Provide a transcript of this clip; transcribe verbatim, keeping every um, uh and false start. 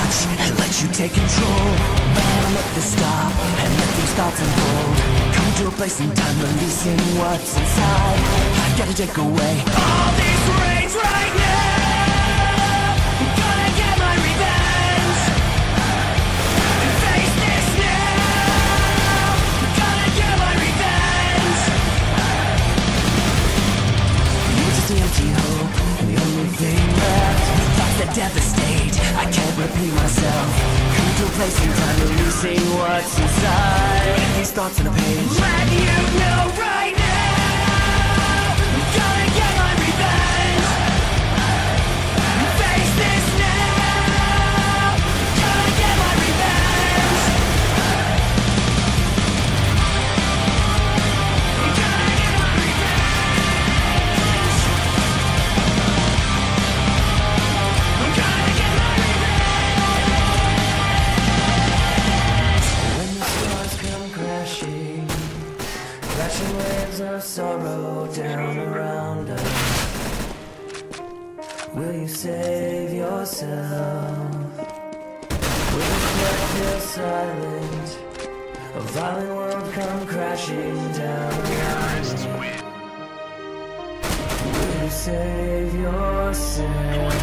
touch and let you take control. Man, let this stop and let these thoughts unfold. Come to a place in time, releasing what's inside. I gotta take away all these rage right now. I'm gonna get my revenge and face this now. I'm gonna get my revenge. You're just an empty hope, and the only thing left, thoughts that devastate. I can't repeat myself. Come to a place in time, releasing what's inside. These thoughts on a page. Let you know right now. I'm gonna get my revenge. Face this now. Gonna get my revenge. Gonna get my revenge. I'm gonna get my revenge. When the stars come crashing, crashing waves of sorrow down around us, will you save yourself? Will the clock feel silent? A violent world come crashing down around me. Will you save yourself?